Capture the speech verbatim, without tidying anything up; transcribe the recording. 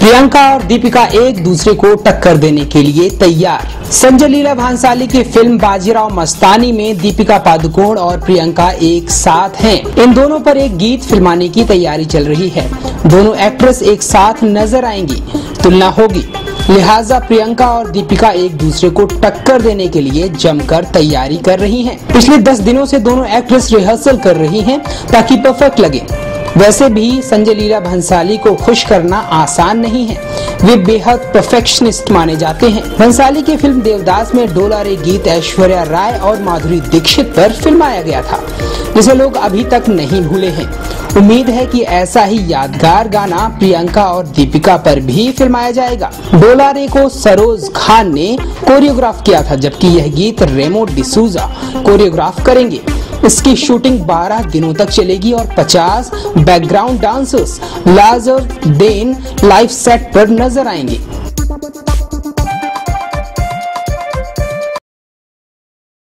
प्रियंका और दीपिका एक दूसरे को टक्कर देने के लिए तैयार। संजय लीला भंसाली की फिल्म बाजीराव मस्तानी में दीपिका पादुकोण और प्रियंका एक साथ हैं। इन दोनों पर एक गीत फिल्माने की तैयारी चल रही है। दोनों एक्ट्रेस एक साथ नजर आएंगी, तुलना होगी, लिहाजा प्रियंका और दीपिका एक दूसरे को टक्कर देने के लिए जमकर तैयारी कर रही हैं। पिछले दस दिनों से दोनों एक्ट्रेस रिहर्सल कर रही हैं ताकि परफेक्ट लगे। वैसे भी संजय लीला भंसाली को खुश करना आसान नहीं है, वे बेहद परफेक्शनिस्ट माने जाते हैं। भंसाली की फिल्म देवदास में डोला रे गीत ऐश्वर्या राय और माधुरी दीक्षित पर फिल्माया गया था, जिसे लोग अभी तक नहीं भूले हैं। उम्मीद है कि ऐसा ही यादगार गाना प्रियंका और दीपिका पर भी फिल्माया जाएगा। डोला रे को सरोज खान ने कोरियोग्राफ किया था, जबकि यह गीत रेमो डिसूजा कोरियोग्राफ करेंगे। इसकी शूटिंग बारह दिनों तक चलेगी और पचास बैकग्राउंड डांसर्स लाजर डेन लाइव सेट पर नजर आएंगे।